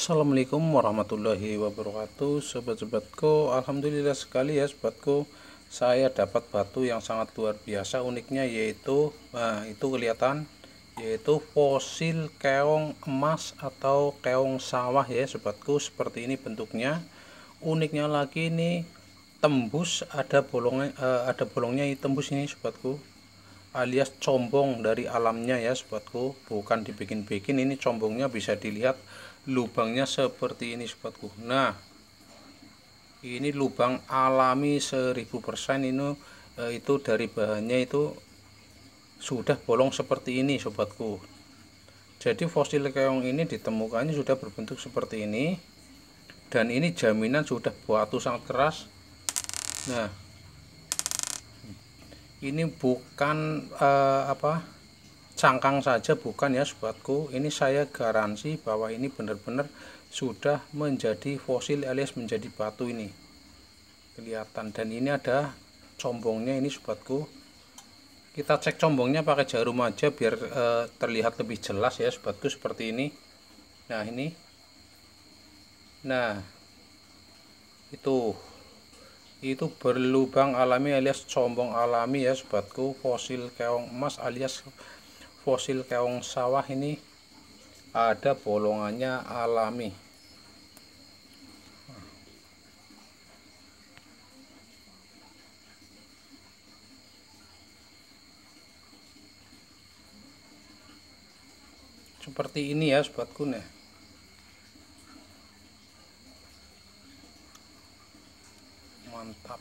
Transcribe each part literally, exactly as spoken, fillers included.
Assalamualaikum warahmatullahi wabarakatuh, sobat-sobatku. Alhamdulillah sekali ya sobatku, saya dapat batu yang sangat luar biasa. Uniknya yaitu nah itu kelihatan, yaitu fosil keong emas atau keong sawah ya sobatku. Seperti ini bentuknya. Uniknya lagi ini tembus, ada bolongnya, eh, ada bolongnya tembus ini sobatku, alias combong dari alamnya ya sobatku, bukan dibikin-bikin. Ini combongnya bisa dilihat lubangnya seperti ini sobatku. Nah, ini lubang alami seribu persen. Ini eh, itu dari bahannya itu sudah bolong seperti ini sobatku. Jadi fosil keong ini ditemukannya sudah berbentuk seperti ini, dan ini jaminan sudah batu sangat keras. Nah, ini bukan eh, apa cangkang saja, bukan ya sobatku. Ini saya garansi bahwa ini benar-benar sudah menjadi fosil alias menjadi batu. Ini kelihatan, dan ini ada combongnya ini sobatku. Kita cek combongnya pakai jarum aja biar eh, terlihat lebih jelas ya sobatku, seperti ini. Nah ini, nah itu itu berlubang alami alias combong alami ya sobatku, fosil keong emas alias fosil keong sawah. Ini ada bolongannya alami. Seperti ini ya sobatku. Nah, mantap.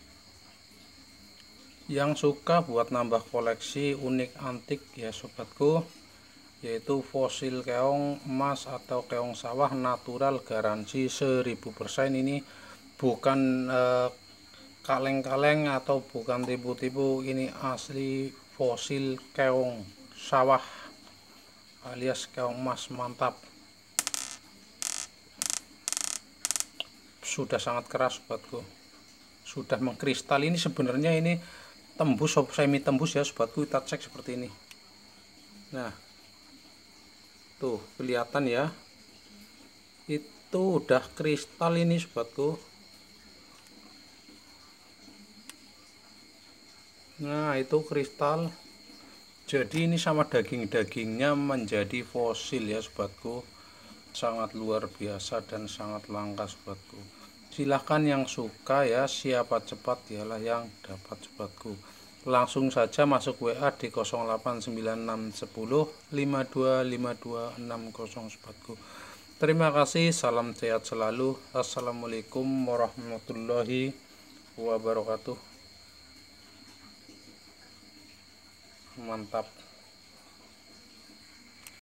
Yang suka buat nambah koleksi unik antik ya sobatku, yaitu fosil keong emas atau keong sawah natural, garansi seribu persen. Ini bukan eh, kaleng-kaleng atau bukan tipu-tipu, ini asli fosil keong sawah alias keong emas. Mantap, sudah sangat keras sobatku, sudah mengkristal. Ini sebenarnya ini tembus, semi tembus ya sobatku. Kita cek seperti ini. Nah tuh kelihatan ya, itu udah kristal ini sobatku. Nah itu kristal, jadi ini sama daging-dagingnya menjadi fosil ya sobatku. Sangat luar biasa dan sangat langka sobatku. Silahkan yang suka ya, siapa cepat dialah yang dapat sobatku. Langsung saja masuk W A di nol delapan sembilan enam satu nol lima dua lima dua enam nol sobatku. Terima kasih, salam sehat selalu. Assalamualaikum warahmatullahi wabarakatuh. Mantap.